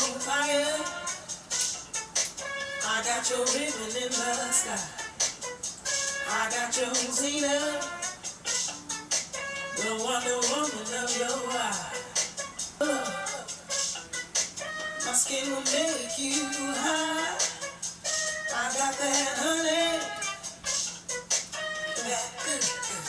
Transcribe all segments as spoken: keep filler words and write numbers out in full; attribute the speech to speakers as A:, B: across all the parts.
A: fire. I got your ribbon in the sky. I got your Zena, the Wonder Woman of your eyes. My skin will make you high. I got that honey, that good, good.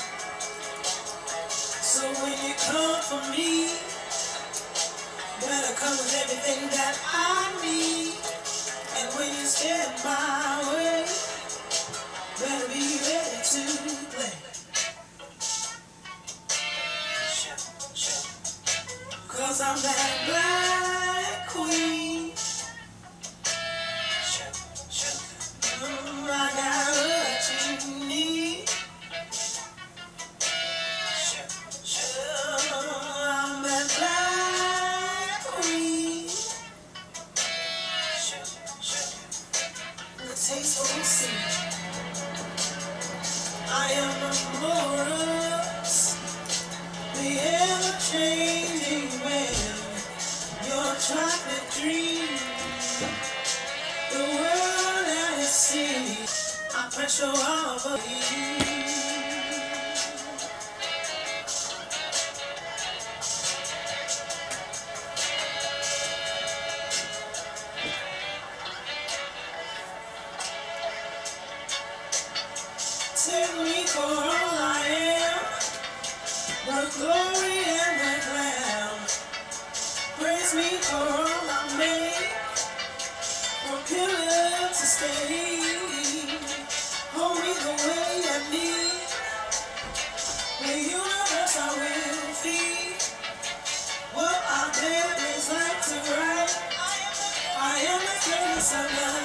A: So when you come for me, better come with everything that I need. And when you step my way, better be ready to play. 'Cause I'm that black queen. Mm, I got what you need. I'm that black queen. The tasteful scene. I am the Morris, the ever-changing man, your chocolate dream, the world that is seen. I pressure all of you. Take me for all I am, the glory and the glam. Praise me for all I made, from pillar to stage. Hold me the way I need, the universe I will feed. What our bed is like to write, I am the greatest of love.